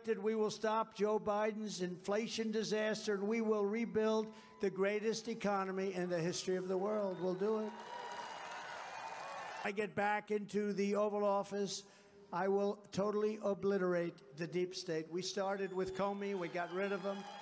elected, we will stop Joe Biden's inflation disaster, and we will rebuild the greatest economy in the history of the world. We'll do it. I get back into the Oval Office, I will totally obliterate the deep state. We started with Comey. We got rid of him.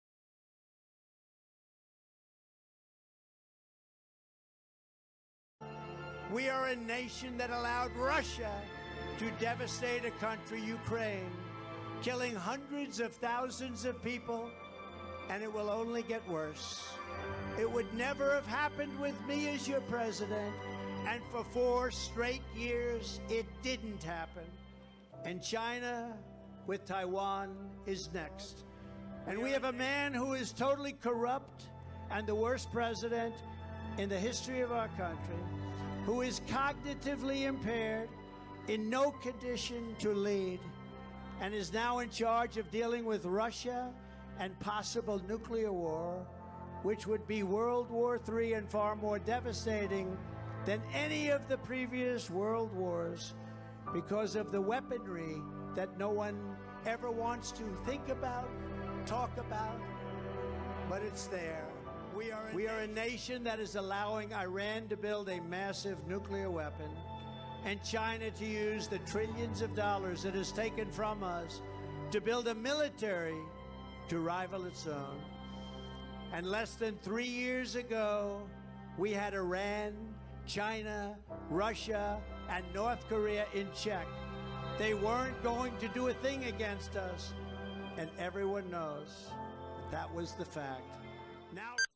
We are a nation that allowed Russia to devastate a country, Ukraine, killing hundreds of thousands of people, and it will only get worse. It would never have happened with me as your president, and for 4 straight years, it didn't happen. And China, with Taiwan, is next. And we have a man who is totally corrupt and the worst president in the history of our country, who is cognitively impaired, in no condition to lead, and is now in charge of dealing with Russia and possible nuclear war, which would be World War III and far more devastating than any of the previous world wars, because of the weaponry that no one ever wants to think about, talk about, but it's there. We are a nation that is allowing Iran to build a massive nuclear weapon, and China to use the trillions of dollars it has taken from us to build a military to rival its own. And less than 3 years ago, we had Iran, China, Russia, and North Korea in check. They weren't going to do a thing against us, and everyone knows that was the fact. Now